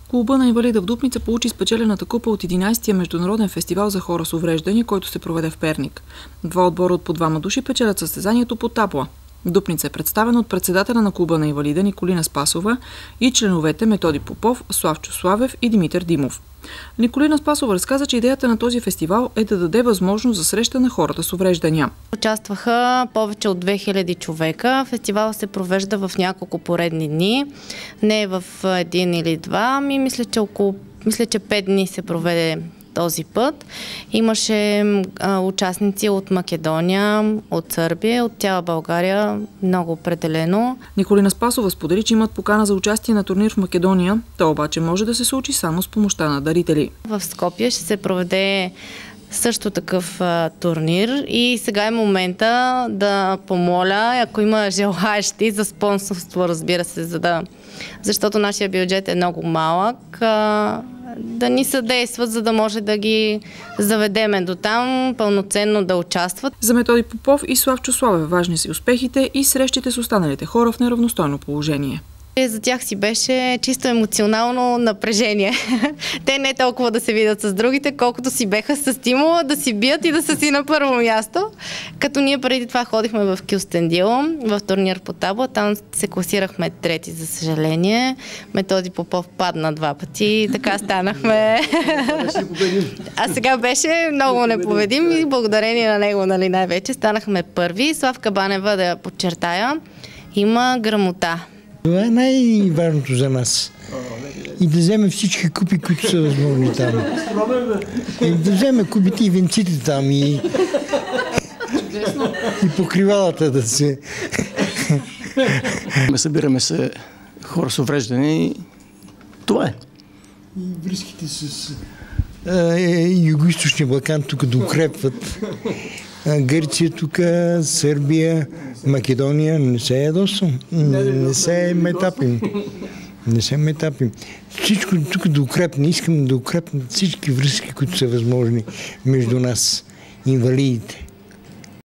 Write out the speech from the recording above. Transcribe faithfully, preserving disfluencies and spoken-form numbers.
Клуба на инвалида в Дупница получи спечелената купа от единайсетия международен фестивал за хора с увреждания, който се проведе в Перник. Два отбора от по двама души печелят състезанието по табла. Дупница е представена от председателя на Клуба на инвалида Николина Спасова и членовете Методи Попов, Славчо Славев и Димитър Димов. Николина Спасова разказа, че идеята на този фестивал е да даде възможност за среща на хората с увреждания. Участваха повече от две хиляди човека. Фестивал се провежда в няколко поредни дни. Не в един или два, ами мисля, че около мисля, че пет дни се проведе този път. Имаше а, участници от Македония, от Сърбия, от цяла България, много определено. Николина Спасова сподели, че имат покана за участие на турнир в Македония. То обаче може да се случи само с помощта на дарители. В Скопие ще се проведе също такъв а, турнир и сега е момента да помоля, ако има желаещи за спонсорство, разбира се, за да, защото нашия бюджет е много малък, а, да ни съдействат, за да може да ги заведеме до там, пълноценно да участват. За Методи Попов и Славчо Славев важни са успехите и срещите с останалите хора в неравностойно положение. За тях си беше чисто емоционално напрежение. Те не толкова да се видят с другите, колкото си беха с стимула да си бият и да са си на първо място. Като ние преди това ходихме в Кюстендил, в турнир по табла, там се класирахме трети, за съжаление. Методи Попов падна два пъти и така станахме. А сега беше много непобедим и благодарение на него, нали, най-вече станахме първи. Славка Банева, да я подчертая, има грамота. Това е най-важното за нас. И да вземе всички купи, които са възможни там. И да вземе купите и венците там и, и покривалата да се... Събираме се хора с увреждане и това е. И връзките с Юго-Источния Балкан тук да укрепват. Гърция тук, Сърбия, Македония, не се ядосвам, не се метапим. Не се метапим. Всичко тук да укрепне, искам да укрепнат всички връзки, които са възможни между нас, инвалидите.